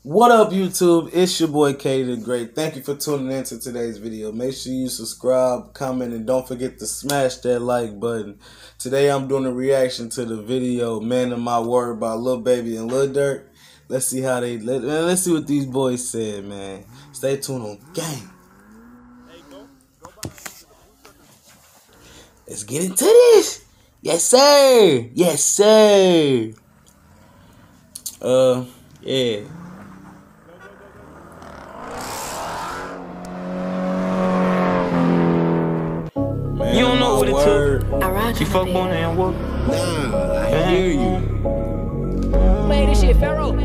What up, YouTube? It's your boy Katie the Great. Thank you for tuning in to today's video. Make sure you subscribe, comment, and don't forget to smash that like button. Today I'm doing a reaction to the video "Man of My Word" by Lil Baby and Lil Durk. Let's see how let's see what these boys said, man. Stay tuned on Gang. Let's get into this. Yes, sir. Yes, sir. Yeah. You don't know what it took. She fuck on and work. Nah, I hear you. Play this shit, Pharaoh.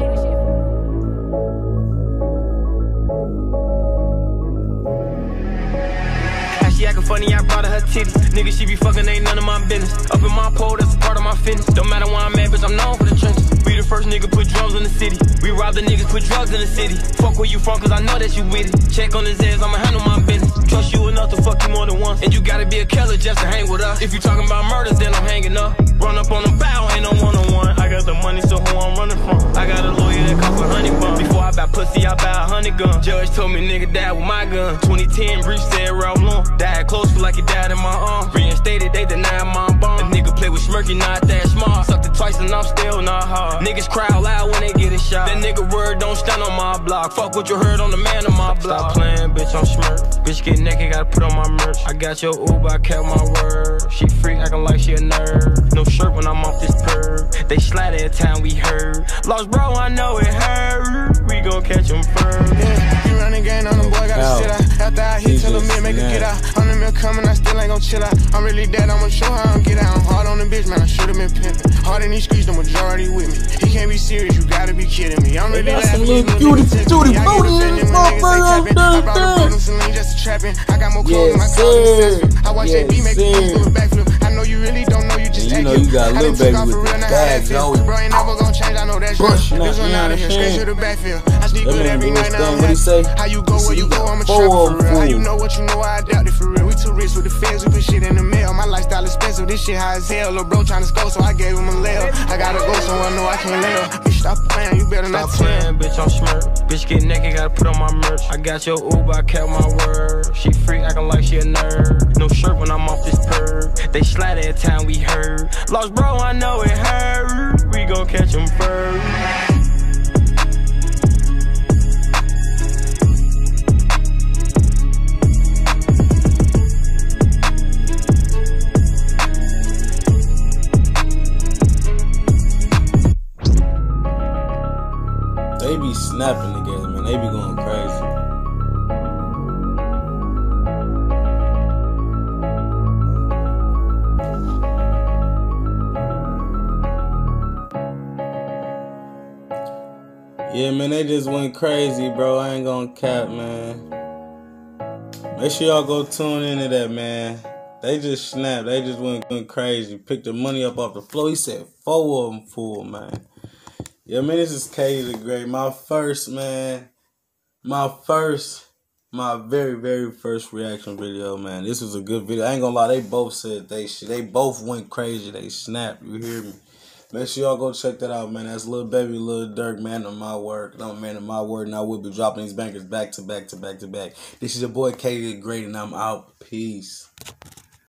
She acting funny, I brought her titties. Nigga, she be fucking, ain't none of my business. Up in my pole, that's a part of my fitness. Don't matter where I'm at, bitch, I'm known for the trenches. We the first nigga put drums in the city. We rob the niggas, put drugs in the city. Fuck where you from, cause I know that you with it. Check on his ass, I'ma handle my business. Trust you enough to fuck you more than once. And you gotta be a killer just to hang with us. If you talking about murders, then I'm hanging up. Run up on the bow, ain't no one-on-one. I got the money, so who I'm running from? I got a lawyer that cost $100. Before I buy pussy, I buy 100 guns. Judge told me nigga died with my gun. 2010, Breach said Ralph Long. Died close, feel like he died in my arm. Reinstated, they denied my bomb. A nigga play with Smirky, not that smart. Sucked it twice and I'm still not hard. Niggas cry out loud when they get a shot. That nigga word don't stand on my block. Fuck what you heard on the man of my block. Stop playing, bitch, I'm smirk. Bitch get naked, gotta put on my merch. I got your Uber, I kept my word. She freak, acting like she a nerd. No shirt when I'm off this perv. They slide every time we heard. Lost bro, I know it hurt. We gon' catch him first. Yeah, you running game on them, boy, gotta sit out. After I hit, tell them man, make her get out. 100 mil coming, I still ain't gon' chill out. I'm really dead, I'ma show how I'm get out. I'm hard on the bitch, man, I should've been pimpin'. Hard in these streets, the majority with me. He can't be serious, you gotta be kidding me. I'm really laughing, you Cutie booty in this motherfucker. I brought a boat and just trapping. I got more clothes in my closet. I watch that beat make me do a backflip. I know you really don't know, you just you know you got Lil Baby with the bags on. Bro, ain't never gonna change, I know that's shit. This one out of here, straight to the backfield. I sleep good every night now. What he say? How you go, where you go, I'm a trapper for real. How you know what you know, I doubt it for real. We too rich with the feds, we put shit in the mail. My lifestyle expensive, this shit high as hell. Lil' bro tryna score, so I gave him a layout. I gotta go, so I know I can't lay up. Bitch, stop playing, you better not stop playing, bitch, I'm smirk. Bitch get naked, gotta put on my merch. I got your Uber, I kept my word. She freak, acting like she a nerd. No shirt when I'm off this perv. They slide every time we heard. Lost bro, I know it hurt. We gon' catch him first. They be snapping together, man. They be going crazy. Yeah, man, they just went crazy, bro. I ain't gonna cap, man. Make sure y'all go tune into that, man. They just snapped. They just went crazy. Picked the money up off the floor. He said 4 of them full, man. Yeah, man, this is Katie the Great. My very, very first reaction video, man. This was a good video. I ain't gonna lie, they both said they shit. They both went crazy. They snapped. You hear me? Make sure y'all go check that out, man. That's Lil Baby, Lil Durk, Man of My Word. I'm a man of my word, and I will be dropping these bangers back to back to back to back. This is your boy Katie the Great, and I'm out. Peace.